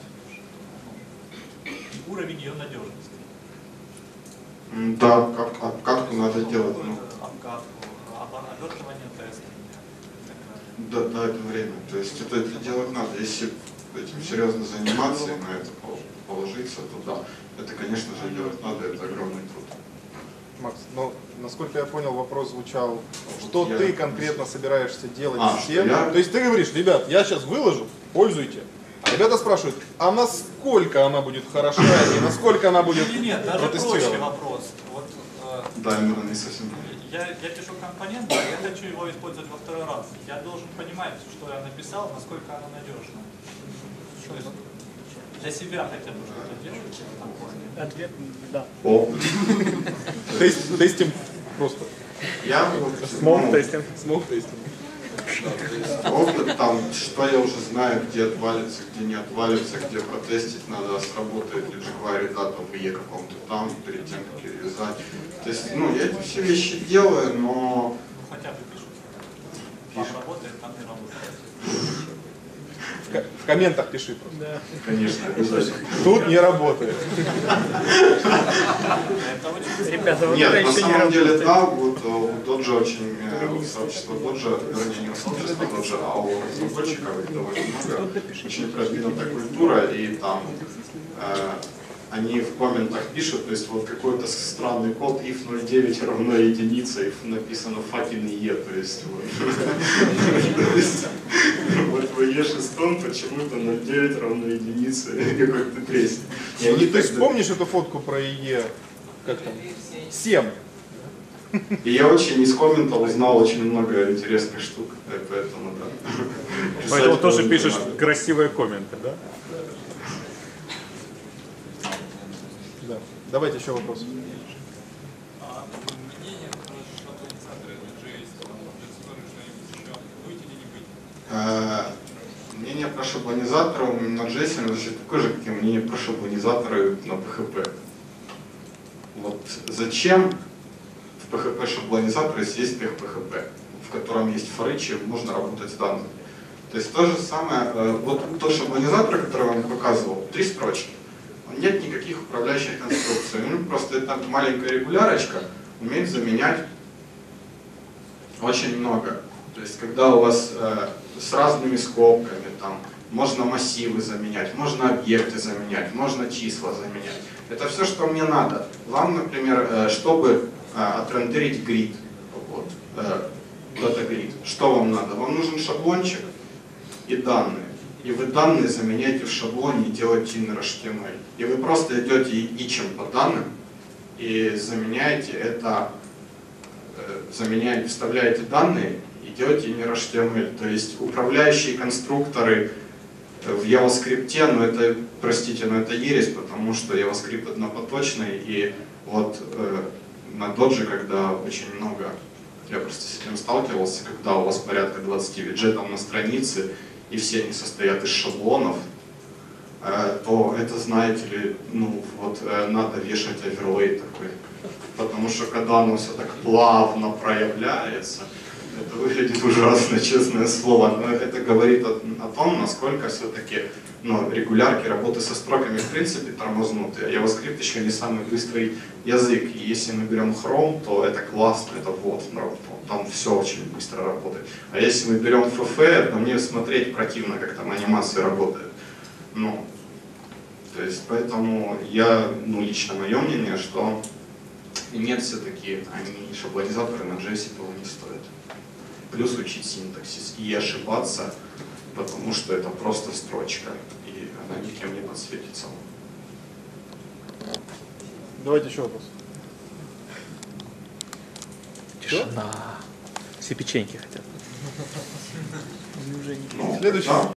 ну, уровень ее надежности. М, Да, как, как, как надо делать? Ну, Обкатку, обертывание тестами и так далее. да, да, это время. То есть это, это делать надо. Если этим серьезно заниматься и на это положиться, то да. Это, конечно же, делать надо, это огромный труд. Макс, ну, насколько я понял, вопрос звучал, что Я- ты конкретно собираешься делать А, с что тем. я- То есть ты говоришь, ребят, я сейчас выложу, пользуйте. А ребята спрашивают, а насколько она будет хороша и насколько она будет Нет, нет, даже проще протестирована? вопрос. Вот, э, Да, именно не совсем. я, я пишу компонент, да, я хочу его использовать во второй раз. Я должен понимать, что я написал, насколько оно надежно. То есть для себя хотя бы что-то делать в этом плане. Ответ да. О, Тест- Тестим просто. я вот, Смог ну, тестинг. Смог тестим. Да, то есть опыт там, что я уже знаю, где отвалится, где не отвалится, где протестить надо, сработает ли jQuery дата в и каком-то там, перед тем, как ее вязать. То есть, ну, я эти все вещи делаю, но Ну, хотя бы пишут. Там работает, там не работает. В, ко- в комментах пиши просто. Да. конечно, обязательно. Тут не работает. Это очень Ребята, вот Нет, это на еще не самом деле, работает. да, вот э, у Доджа очень, э, у сообщества Доджа, вернее, не у сообщества Доджа, а у разработчиков их довольно много, очень продвинутая культура, и там э, они в комментах пишут, то есть вот какой-то странный код, if ноль девять равно единице, if написано fucking e, то есть вот, то есть, вот в e шесть почему-то ноль девять равно единице, какой-то тресни. И они Ты так- вспомнишь эту фотку про ИЕ? Как там? семь. И я очень из комментов узнал очень много интересных штук, э, поэтому да. Поэтому Писать тоже тоже пишешь надо. красивые комменты, да? Да. Давайте еще вопрос. А мнение про организаторы джей эс, что-нибудь еще, быть или не быть? Э, Мнение про шаблонизаторы у меня на Node.js значит такое же, как и мнение про шаблонизаторы на пэ хэ пэ. Вот зачем в пэ хэ пэ шаблонизатор, если есть пэ хэ пэ, в котором есть for each, и можно работать с данными. То есть то же самое, вот тот шаблонизатор, который я вам показывал, три строчки. Нет никаких управляющих конструкций. Ну, просто эта маленькая регулярочка умеет заменять очень много. То есть когда у вас э, с разными скобками, там, можно массивы заменять, можно объекты заменять, можно числа заменять. Это все, что мне надо. Вам, например, э, чтобы э, отрендерить грид, вот, э, data grid, что вам надо? Вам нужен шаблончик и данные. И вы данные заменяете в шаблоне и делаете inner эйч ти эм эль. И вы просто идете и ичем по данным и заменяете это, заменяете, вставляете данные и делаете inner эйч ти эм эль. То есть управляющие конструкторы в JavaScript, но это, простите, но это ересь, потому что JavaScript однопоточный, и вот э, на Dodge, когда очень много, я просто с этим сталкивался, когда у вас порядка двадцати виджетов на странице, и все они состоят из шаблонов, то это, знаете ли, ну вот надо вешать оверлей такой. Потому что когда оно все так плавно проявляется, это выглядит ужасно, честное слово. Но это говорит о, о том, насколько все-таки ну, регулярки работы со строками в принципе тормознуты. А JavaScript еще не самый быстрый язык. И если мы берем Chrome, то это классно, это вот, там все очень быстро работает. А если мы берем эф эф, то мне смотреть противно, как там анимации работают. Ну, то есть поэтому я, ну лично мое мнение, что нет, все-таки они шаблонизаторы на Node.js того не стоят. Плюс учить синтаксис и ошибаться, потому что это просто строчка, и она никем не подсветится. Давайте еще вопрос. Тишина. Все печеньки хотят. Следующий.